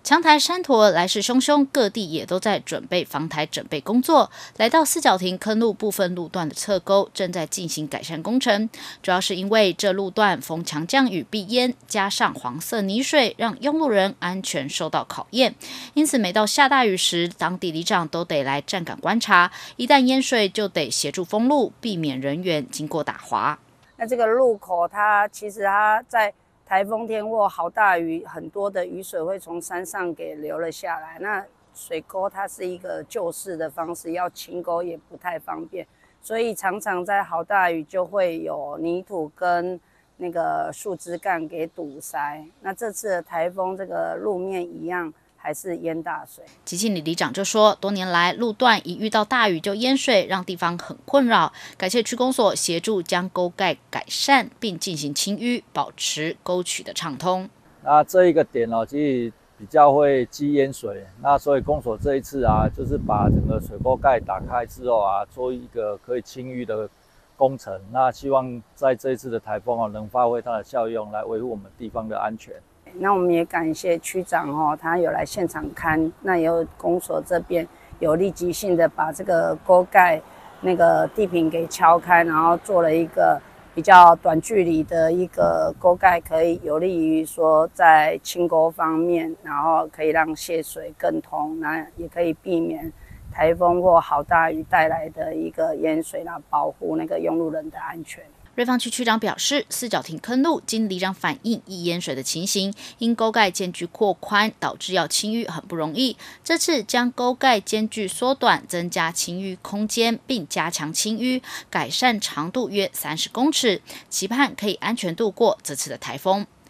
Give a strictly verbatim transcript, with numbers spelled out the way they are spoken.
强台山陀来势汹汹，各地也都在准备防台准备工作。来到四角亭坑路部分路段的侧沟正在进行改善工程，主要是因为这路段逢强降雨必淹，加上黄色泥水，让用路人安全受到考验。因此，每到下大雨时，当地里长都得来站岗观察，一旦淹水就得协助封路，避免人员经过打滑。 那这个路口它其实它在台风天或好大雨，很多的雨水会从山上给流了下来。那水沟它是一个旧式的方式，要清沟也不太方便，所以常常在好大雨就会有泥土跟那个树枝干给堵塞。那这次的台风，这个路面一样还是淹大水。 基庆里里长就说，多年来路段一遇到大雨就淹水，让地方很困扰。感谢区公所协助将沟盖改善，并进行清淤，保持沟渠的畅通。 那这一个点哦，其实比较会积淹水。那所以公所这一次啊，就是把整个水沟盖打开之后啊，做一个可以清淤的工程。那希望在这一次的台风哦，能发挥它的效用，来维护我们地方的安全。 那我们也感谢区长哦，他有来现场看，那也有公所这边有立即性的把这个沟盖那个地坪给敲开，然后做了一个比较短距离的一个沟盖，可以有利于说在清沟方面，然后可以让泄水更通，那也可以避免台风或好大雨带来的一个淹水，来保护那个用路人的安全。 瑞芳区区长表示，四角亭坑路经里长反映易淹水的情形，因沟盖间距扩宽，导致要清淤很不容易。这次将沟盖间距缩短，增加清淤空间，并加强清淤，改善长度约三十公尺，期盼可以安全度过这次的台风。